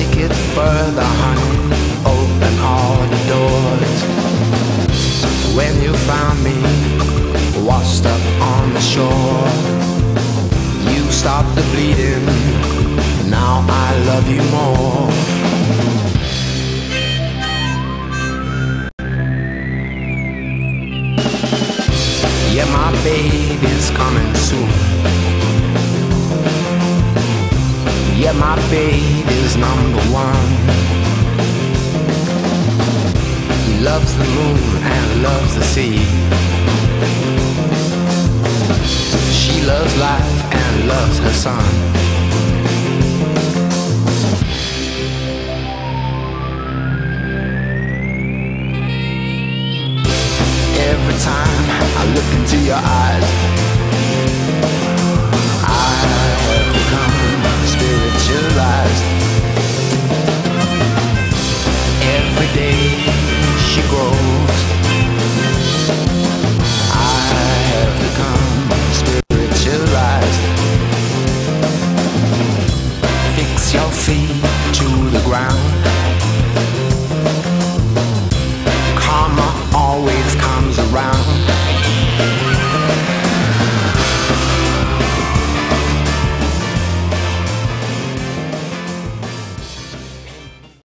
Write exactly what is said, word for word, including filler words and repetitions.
take it further, honey. Open all the doors. When you found me, washed up on the shore, you stopped the bleeding. Now I love you more. Yeah, my baby's coming soon. Yeah, my baby's number one. He loves the moon and loves the sea. She loves life and loves her son. Every time I look into your eyes, I have become spiritualized. Every day she grows, I have become spiritualized. Fix your feet to the ground. Karma always comes around.